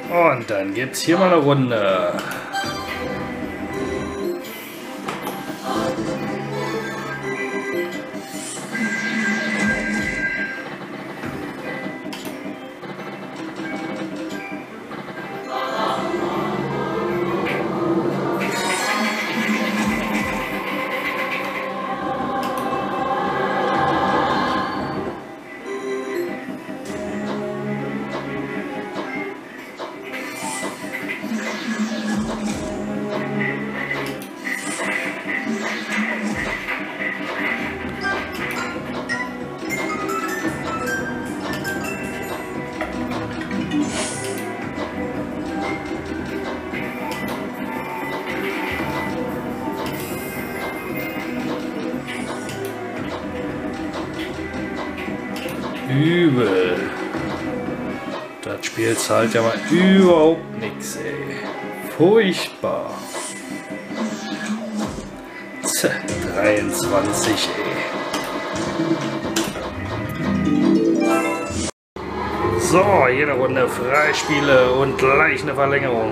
Und dann gibt's hier mal eine Runde. Übel. Das Spiel zahlt ja mal überhaupt nichts, ey. Furchtbar. 23, ey. So, jede Runde Freispiele und gleich eine Verlängerung.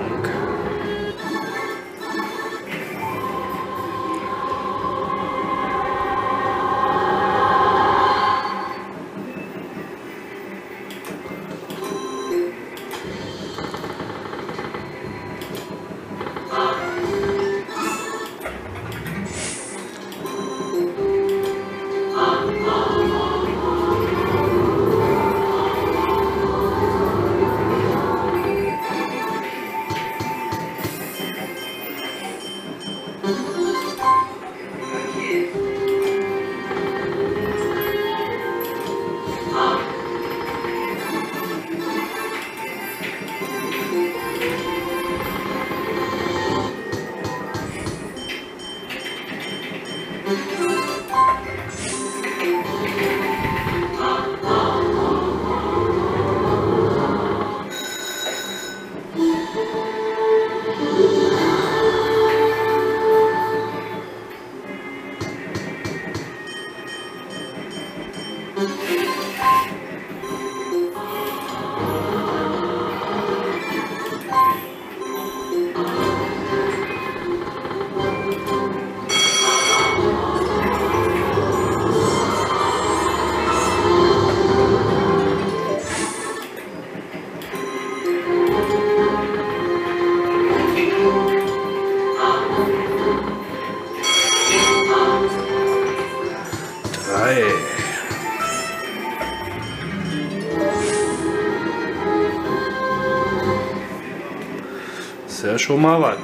Ist ja schon mal was.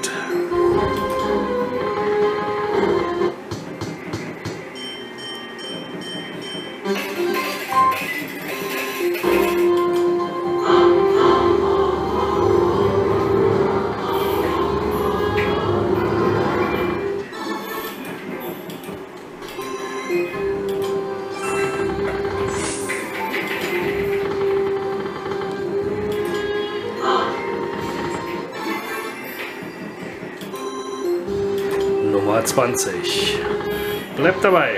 Nummer 20. Bleibt dabei.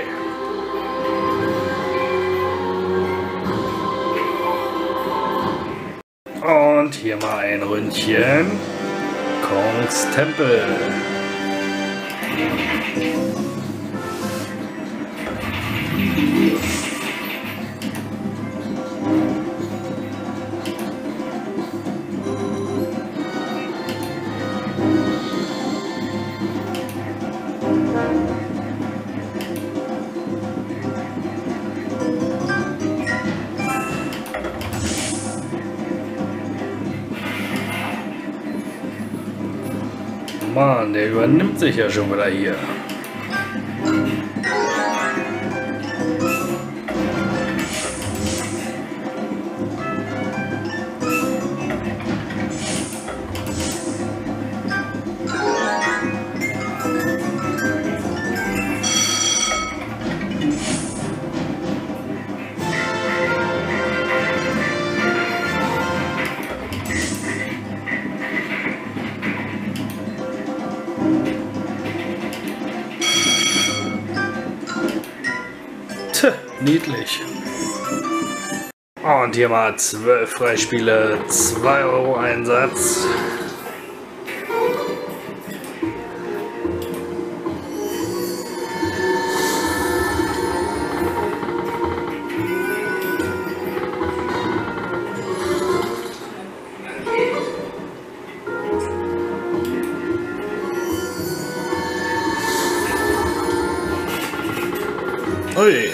Und hier mal ein Ründchen. Kongs Tempel. Mann, der übernimmt sich ja schon wieder hier. Niedlich. Und hier mal 12 Freispiele, 2 Euro Einsatz. Ui.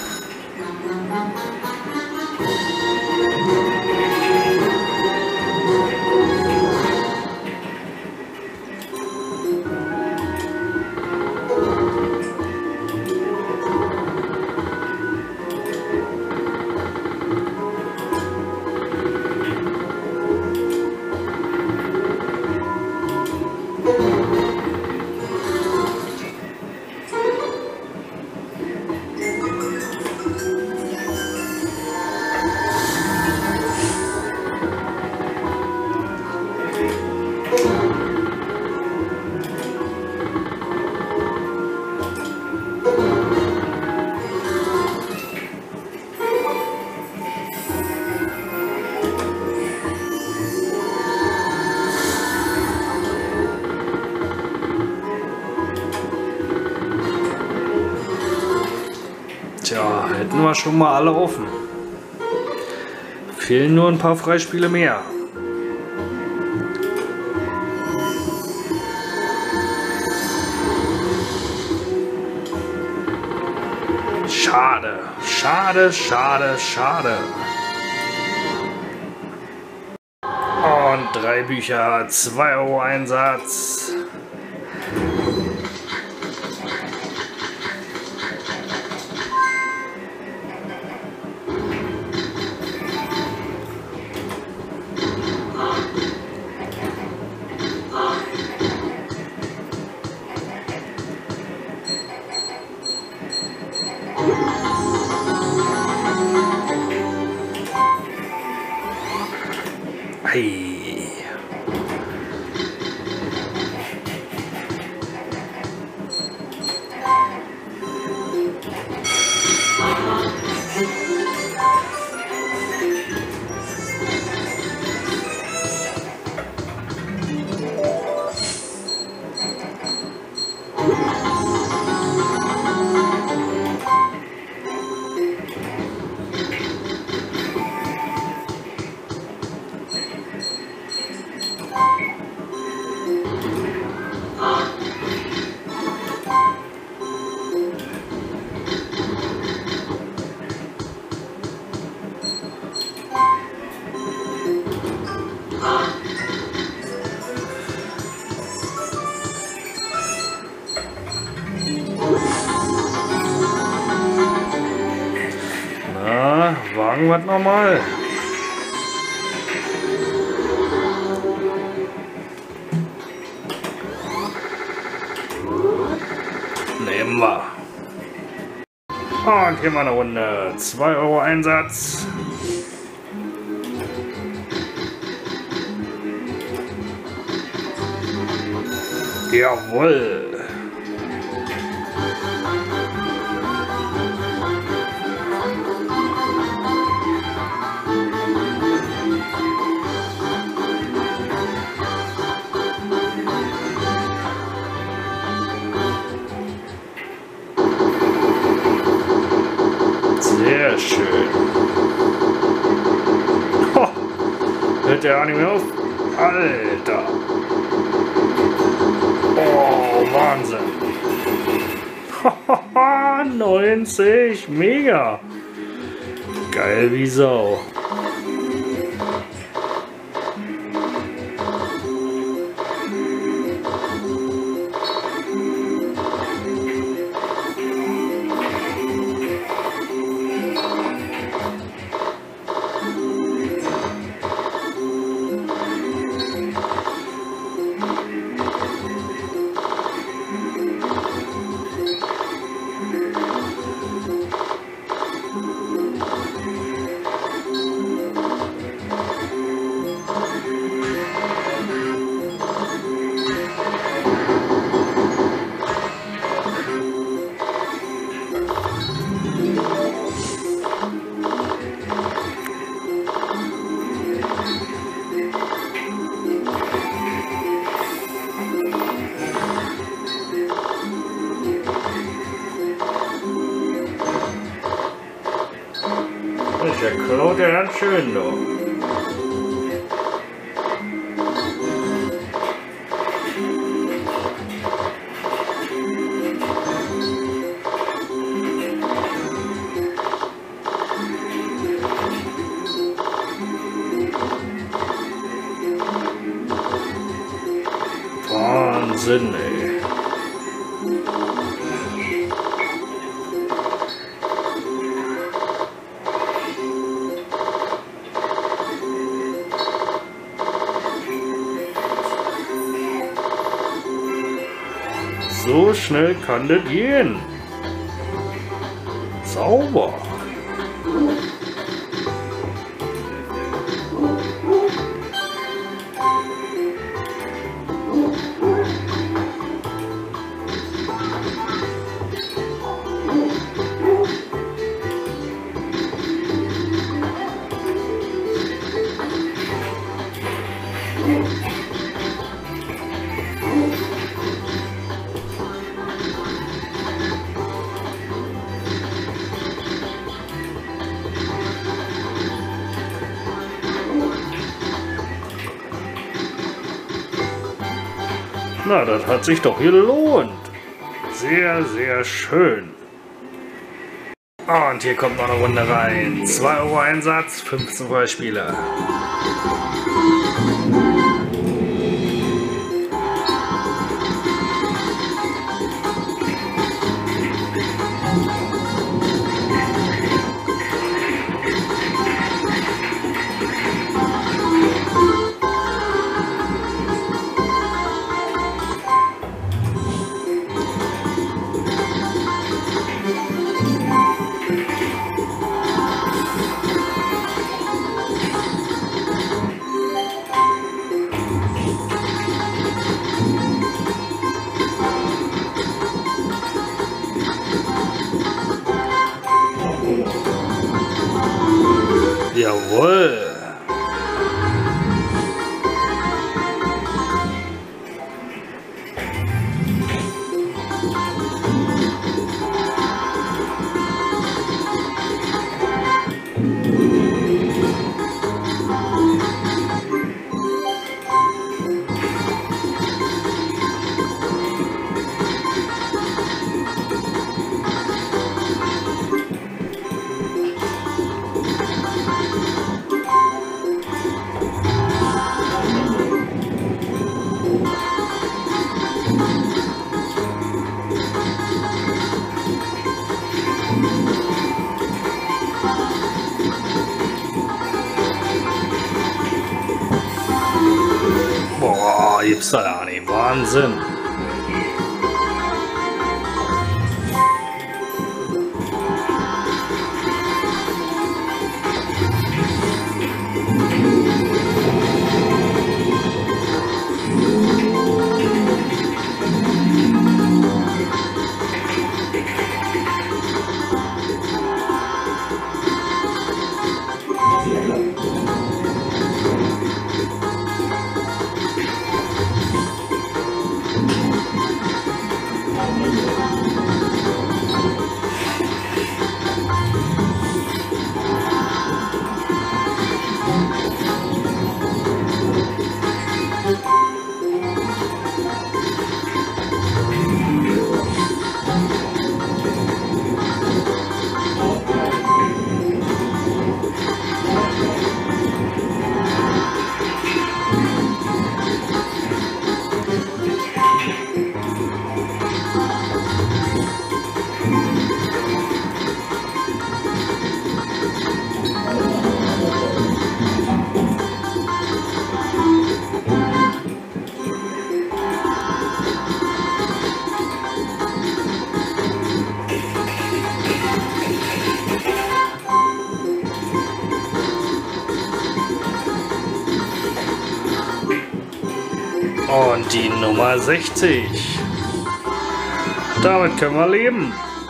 Tja, hätten wir schon mal alle offen. Fehlen nur ein paar Freispiele mehr. Schade, schade, schade, schade. Und 3 Bücher, 2 Euro Einsatz. Hey. Na, wagen wir nochmal. Nehmen wir. Und hier mal eine Runde. 2 Euro Einsatz. Jawohl. Sehr schön. Ho, hört der Anime auf? Alter. Oh, Wahnsinn. 90, mega. Geil wie Sau. der klaut ja ganz schön noch. Wahnsinn, ey. So schnell kann das gehen. Sauber. Na, das hat sich doch gelohnt. Sehr, sehr schön. Und hier kommt noch eine Runde rein. 2 Euro Einsatz, 15 Freispieler. Jawohl. Boah, gibt's da ja nicht. Wahnsinn. Und die Nummer 60. Damit können wir leben.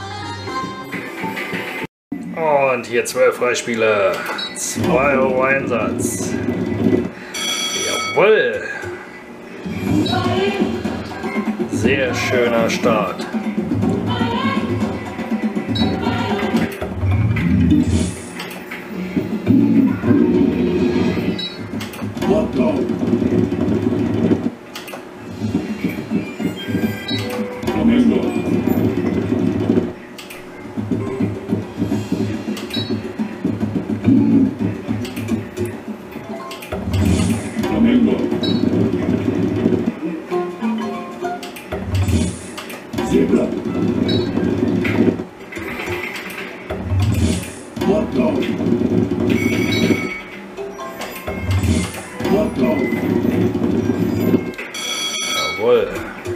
Und hier 12 Freispiele. 2 Euro Einsatz. Jawohl. Sehr schöner Start. Zebra. Hotdog. Hotdog. Jawohl.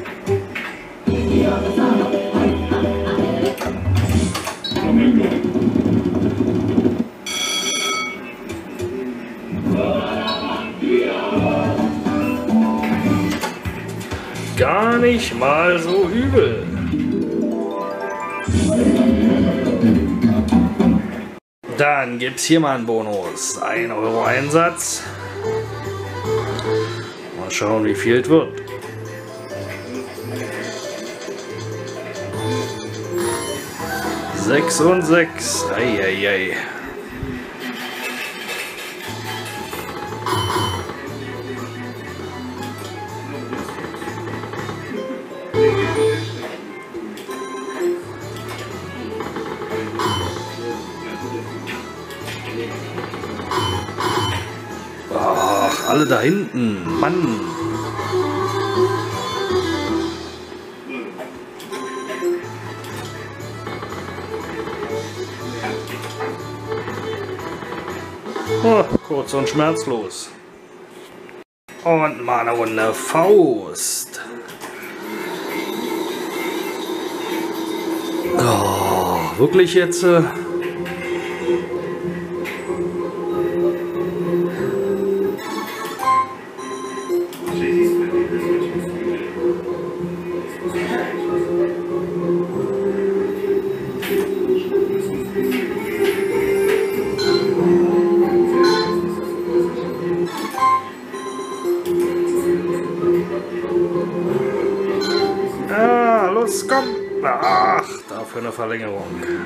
Flamingo. Gar nicht mal so übel. Dann gibt's hier mal einen Bonus. 1 Euro Einsatz. Mal schauen, wie viel es wird. Sechs und 6. Eieiei. Ach, alle da hinten. Mann. Oh, kurz und schmerzlos. Und mal eine Runde Faust. Oh, wirklich jetzt? Ah, los, komm. Ach, dafür eine Verlängerung.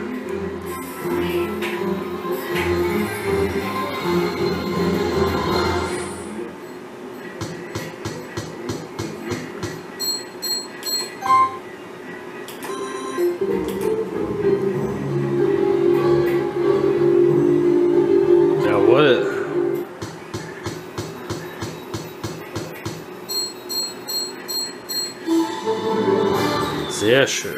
Jawohl. Sehr schön.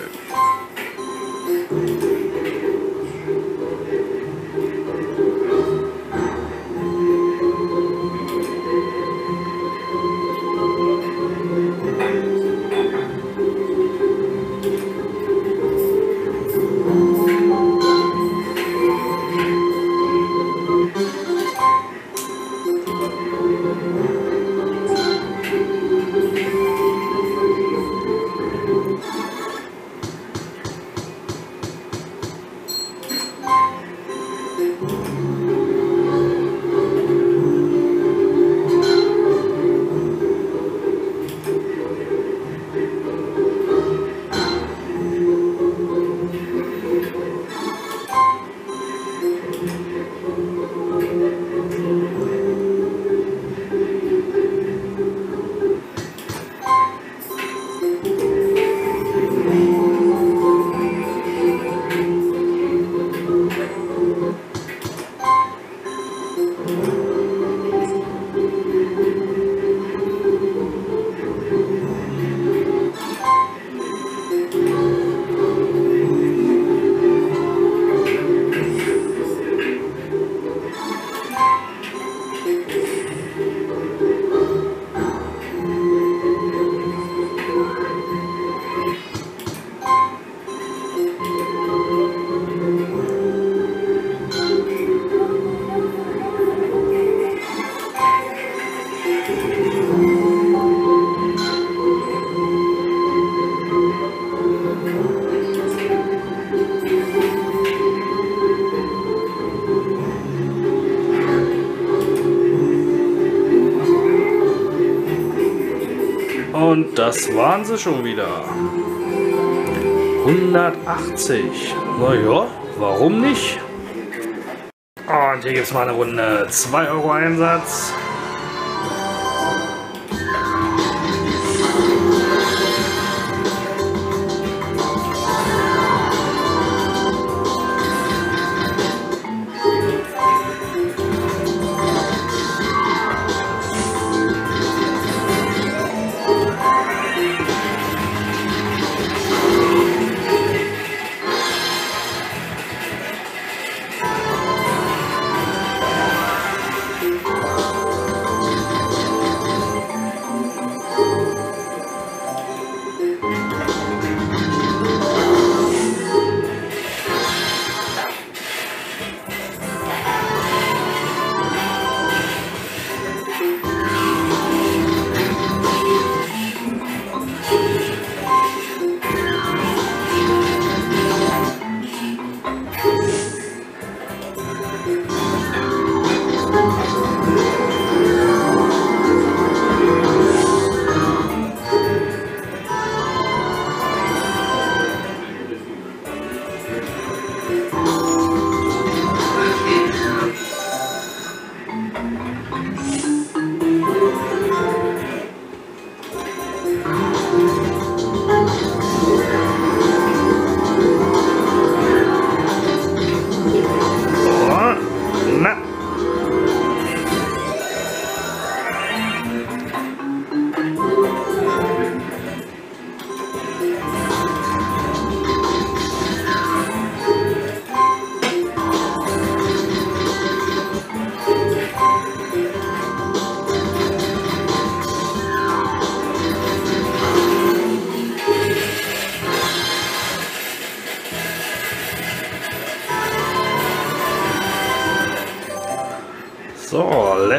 Und das waren sie schon wieder. 180. Naja, warum nicht? Und hier gibt es mal eine Runde 2 Euro Einsatz.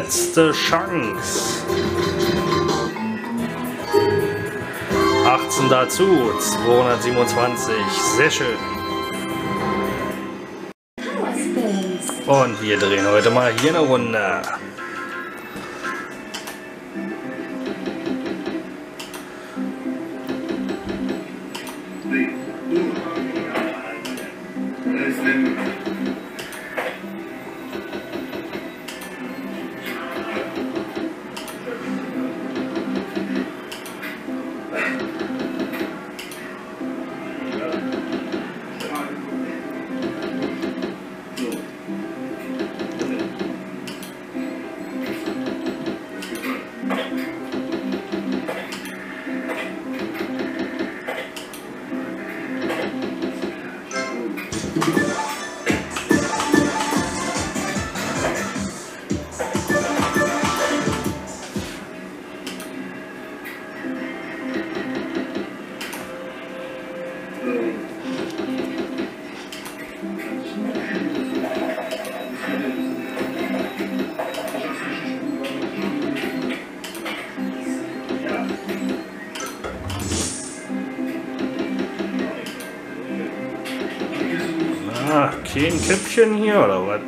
Letzte Chance. 18 dazu, 227. Sehr schön. Und wir drehen heute mal hier eine Runde. Ah, kein Käppchen hier oder was?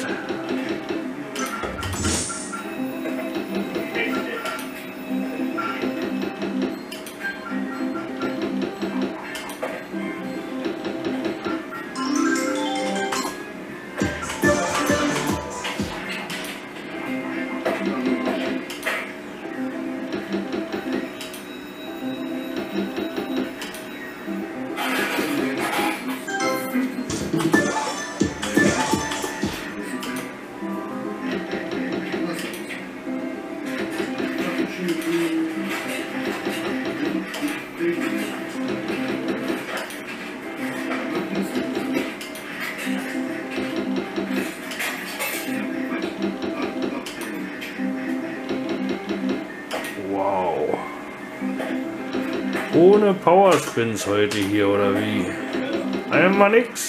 Wow. Ohne Powerspins heute hier, oder wie? Einmal nix.